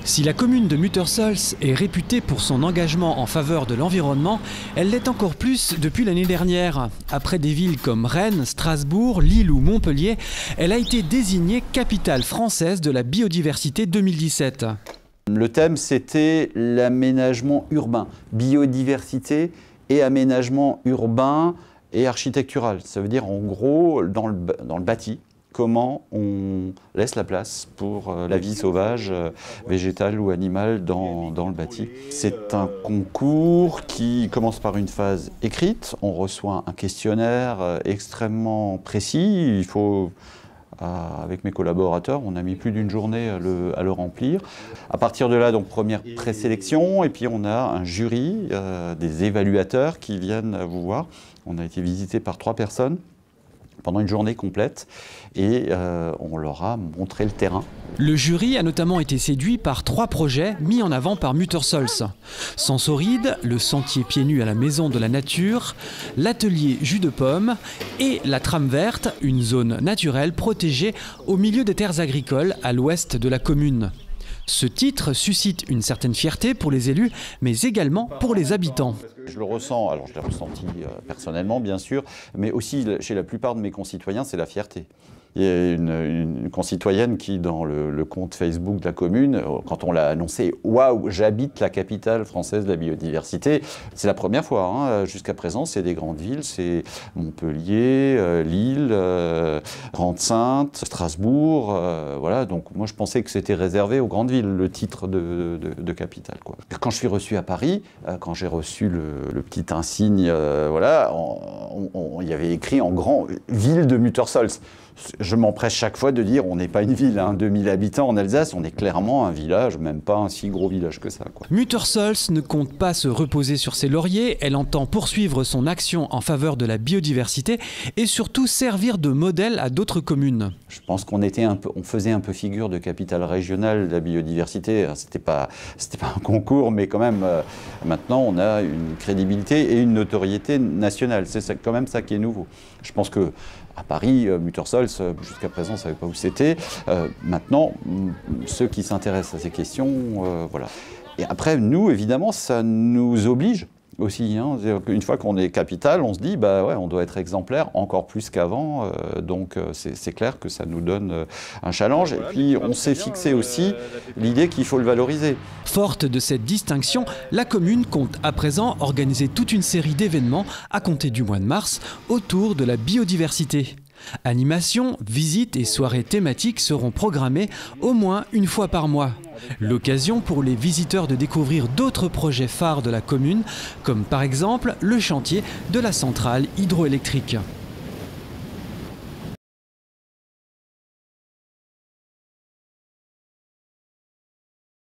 Si la commune de Muttersholtz est réputée pour son engagement en faveur de l'environnement, elle l'est encore plus depuis l'année dernière. Après des villes comme Rennes, Strasbourg, Lille ou Montpellier, elle a été désignée capitale française de la biodiversité 2017. Le thème, c'était l'aménagement urbain, biodiversité et aménagement urbain et architectural. Ça veut dire en gros, dans le bâti, comment on laisse la place pour la vie sauvage, végétale ou animale dans le bâti. C'est un concours qui commence par une phase écrite. On reçoit un questionnaire extrêmement précis. Il faut, avec mes collaborateurs, on a mis plus d'une journée à le remplir. À partir de là, donc première présélection, et puis on a un jury, des évaluateurs qui viennent vous voir. On a été visité par 3 personnes pendant une journée complète et on leur a montré le terrain. Le jury a notamment été séduit par 3 projets mis en avant par Muttersholtz. Sensoride, le sentier pieds nus à la Maison de la Nature, l'atelier jus de pomme et la trame verte, une zone naturelle protégée au milieu des terres agricoles à l'ouest de la commune. Ce titre suscite une certaine fierté pour les élus, mais également pour les habitants. Je le ressens, alors je l'ai ressenti personnellement bien sûr, mais aussi chez la plupart de mes concitoyens, c'est la fierté. Il y a une concitoyenne qui, dans le compte Facebook de la commune, quand on l'a annoncé, « Waouh, j'habite la capitale française de la biodiversité », c'est la première fois. Hein. Jusqu'à présent, c'est des grandes villes, c'est Montpellier, Lille, Rente-Sainte, Strasbourg. Voilà. Donc moi, je pensais que c'était réservé aux grandes villes, le titre de capitale, quoi. Quand je suis reçu à Paris, quand j'ai reçu le petit insigne, voilà, il y avait écrit en grand « Ville de Muttersholtz ». Je m'empresse chaque fois de dire on n'est pas une ville, hein, 2000 habitants en Alsace, on est clairement un village, même pas un si gros village que ça, quoi. Muttersholtz ne compte pas se reposer sur ses lauriers, elle entend poursuivre son action en faveur de la biodiversité et surtout servir de modèle à d'autres communes. Je pense qu'on faisait un peu figure de capitale régionale de la biodiversité. C'était pas un concours, mais quand même, maintenant on a une crédibilité et une notoriété nationale. C'est quand même ça qui est nouveau. Je pense que à Paris, Muttersholtz, jusqu'à présent, on ne savait pas où c'était. Maintenant, ceux qui s'intéressent à ces questions, voilà. Et après, nous, évidemment, ça nous oblige aussi. Hein. Une fois qu'on est capitale, on se dit, bah ouais, on doit être exemplaire encore plus qu'avant. Donc, c'est clair que ça nous donne un challenge. Et puis, on s'est fixé aussi l'idée qu'il faut le valoriser. Forte de cette distinction, la commune compte à présent organiser toute une série d'événements à compter du mois de mars autour de la biodiversité. Animations, visites et soirées thématiques seront programmées au moins une fois par mois. L'occasion pour les visiteurs de découvrir d'autres projets phares de la commune, comme par exemple le chantier de la centrale hydroélectrique.